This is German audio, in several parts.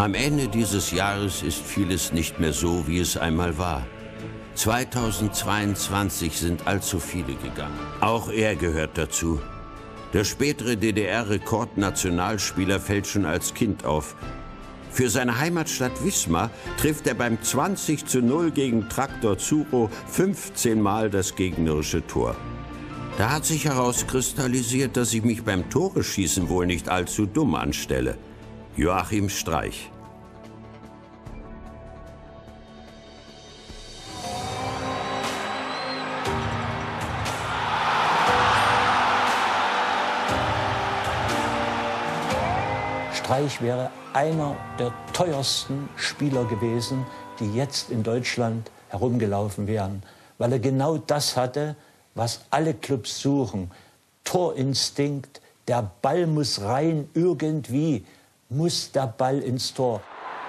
Am Ende dieses Jahres ist vieles nicht mehr so, wie es einmal war. 2022 sind allzu viele gegangen. Auch er gehört dazu. Der spätere DDR-Rekordnationalspieler fällt schon als Kind auf. Für seine Heimatstadt Wismar trifft er beim 20:0 gegen Traktor Zuro 15 Mal das gegnerische Tor. Da hat sich herauskristallisiert, dass ich mich beim Tore-Schießen wohl nicht allzu dumm anstelle. Joachim Streich. Streich wäre einer der teuersten Spieler gewesen, die jetzt in Deutschland herumgelaufen wären, weil er genau das hatte, was alle Clubs suchen. Torinstinkt, der Ball muss rein, irgendwie muss der Ball ins Tor.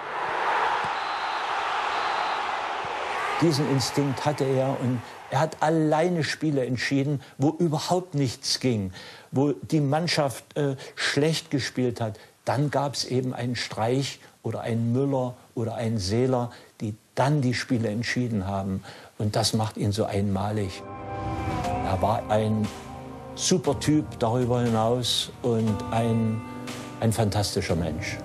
Diesen Instinkt hatte er und er hat alleine Spiele entschieden, wo überhaupt nichts ging, wo die Mannschaft schlecht gespielt hat. Dann gab es eben einen Streich oder einen Müller oder einen Seeler, die dann die Spiele entschieden haben. Und das macht ihn so einmalig. Er war ein super Typ darüber hinaus und ein fantastischer Mensch.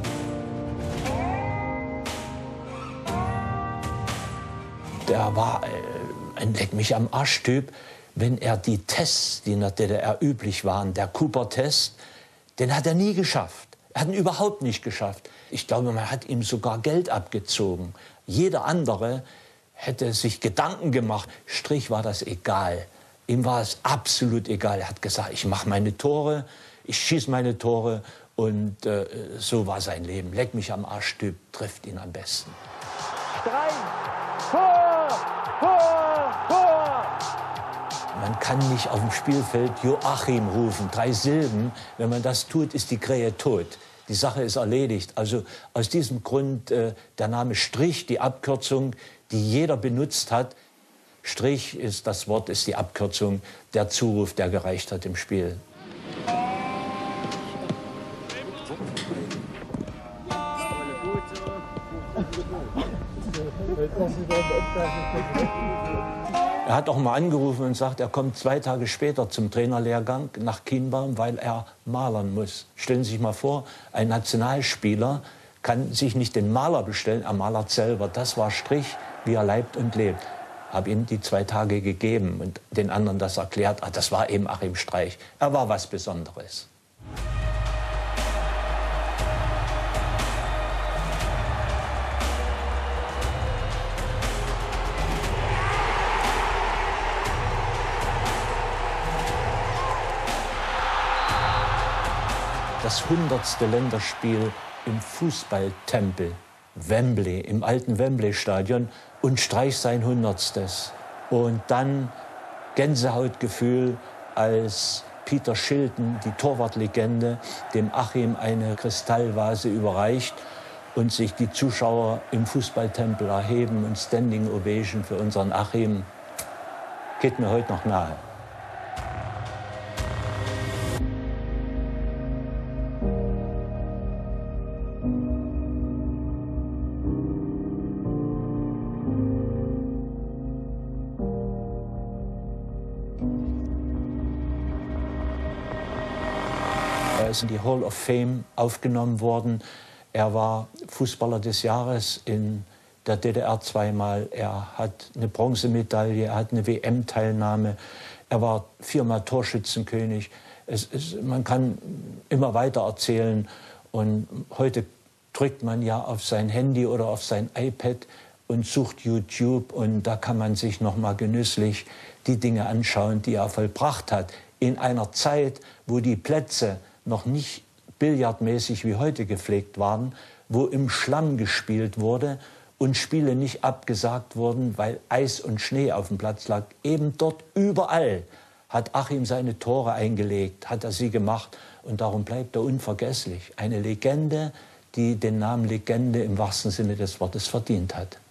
Der war ein Leck-mich-am-Arsch-Typ. Wenn er die Tests, die in der DDR üblich waren, der Cooper-Test, den hat er nie geschafft. Er hat ihn überhaupt nicht geschafft. Ich glaube, man hat ihm sogar Geld abgezogen. Jeder andere hätte sich Gedanken gemacht. Strich war das egal. Ihm war es absolut egal. Er hat gesagt, ich mache meine Tore, ich schieße meine Tore. Und so war sein Leben. Leck mich am Arsch-Typ trifft ihn am besten. Streich! Tor! Tor! Tor! Man kann nicht auf dem Spielfeld Joachim rufen, 3 Silben. Wenn man das tut, ist die Krähe tot. Die Sache ist erledigt. Also aus diesem Grund der Name Strich, die Abkürzung, die jeder benutzt hat. Strich ist das Wort, ist die Abkürzung, der Zuruf, der gereicht hat im Spiel. Er hat auch mal angerufen und sagt, er kommt 2 Tage später zum Trainerlehrgang nach Kienbaum, weil er malern muss. Stellen Sie sich mal vor, ein Nationalspieler kann sich nicht den Maler bestellen, er malert selber. Das war Strich, wie er leibt und lebt. Habe ihm die 2 Tage gegeben und den anderen das erklärt. Ah, das war eben Achim Streich. Er war was Besonderes. Das 100. Länderspiel im Fußballtempel Wembley, im alten Wembley-Stadion und Streich sein 100. Und dann Gänsehautgefühl, als Peter Shilton, die Torwartlegende, dem Achim eine Kristallvase überreicht und sich die Zuschauer im Fußballtempel erheben und Standing Ovation für unseren Achim. Geht mir heute noch nahe. Er ist in die Hall of Fame aufgenommen worden. Er war Fußballer des Jahres in der DDR 2-mal. Er hat eine Bronzemedaille, er hat eine WM-Teilnahme. Er war 4-mal Torschützenkönig. Man kann immer weiter erzählen. Und heute drückt man ja auf sein Handy oder auf sein iPad und sucht YouTube. Und da kann man sich noch mal genüsslich die Dinge anschauen, die er vollbracht hat. In einer Zeit, wo die Plätze noch nicht billardmäßig wie heute gepflegt waren, wo im Schlamm gespielt wurde und Spiele nicht abgesagt wurden, weil Eis und Schnee auf dem Platz lag. Eben dort überall hat Achim seine Tore eingelegt, hat er sie gemacht und darum bleibt er unvergesslich. Eine Legende, die den Namen Legende im wahrsten Sinne des Wortes verdient hat.